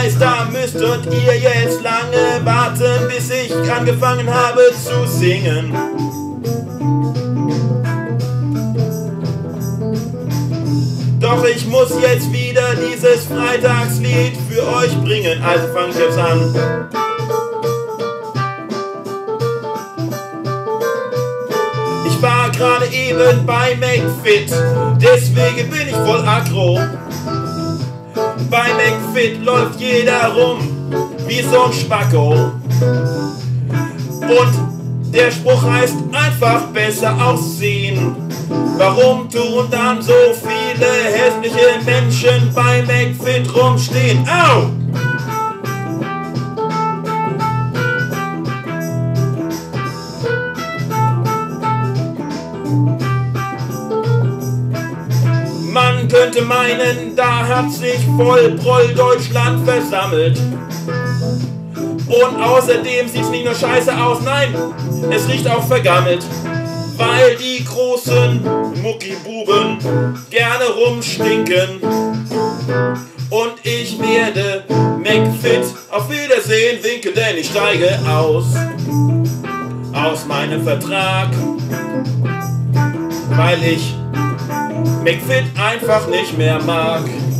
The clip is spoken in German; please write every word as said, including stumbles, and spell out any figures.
weiß, da müsstet ihr jetzt lange warten, bis ich angefangen habe zu singen. Doch ich muss jetzt wieder dieses Freitagslied für euch bringen, also fang ich jetzt an. Ich war gerade eben bei McFit, deswegen bin ich voll aggro. Bei McFit läuft jeder rum wie so ein Spacko. Und der Spruch heißt einfach besser aussehen. Warum tun dann so viele hässliche Menschen bei McFit rumstehen? Au! Man könnte meinen, da hat sich voll Proll Deutschland versammelt. Und außerdem sieht's nicht nur scheiße aus, nein, es riecht auch vergammelt. Weil die großen Muckibuben gerne rumstinken. Und ich werde McFit auf Wiedersehen winken, denn ich steige aus. Aus meinem Vertrag. Weil ich McFit einfach nicht mehr mag.